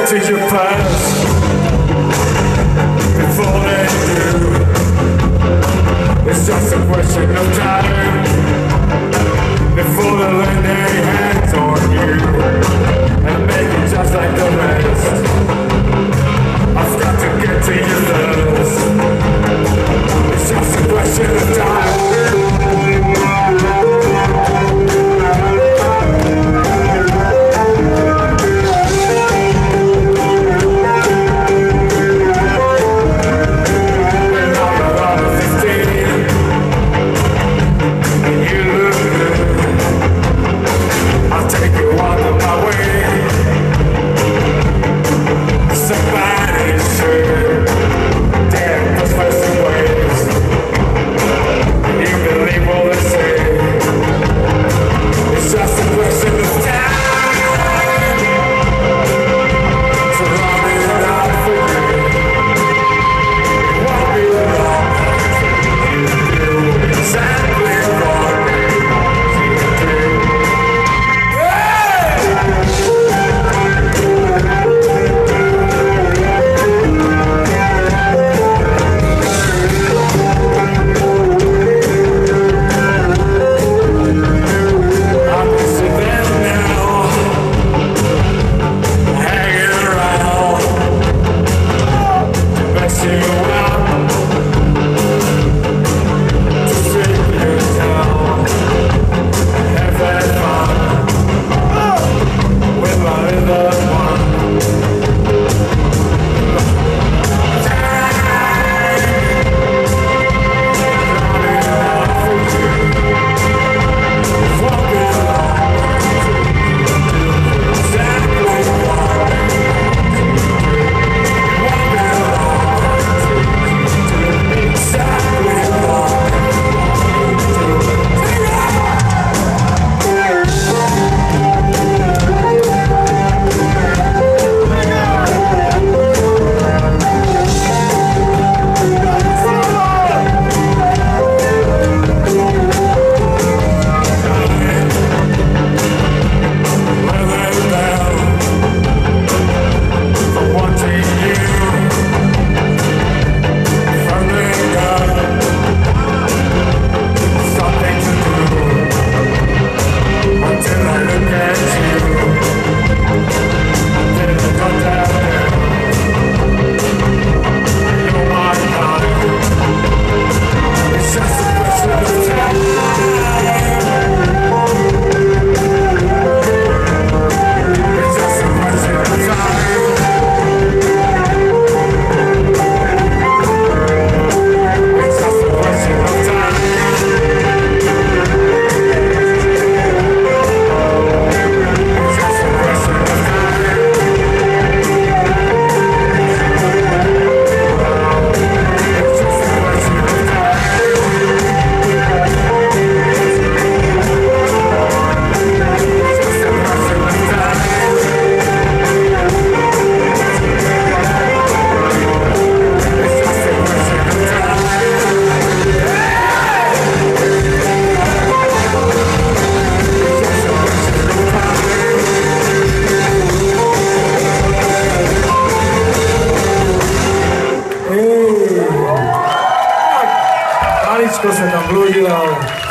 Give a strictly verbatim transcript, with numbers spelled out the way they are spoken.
get to you first before they do. It's just a question of time before they lay their hands on you and make it just like the rest. I've got to get to you first. It's just a question of time. Maličko se tam blúdila.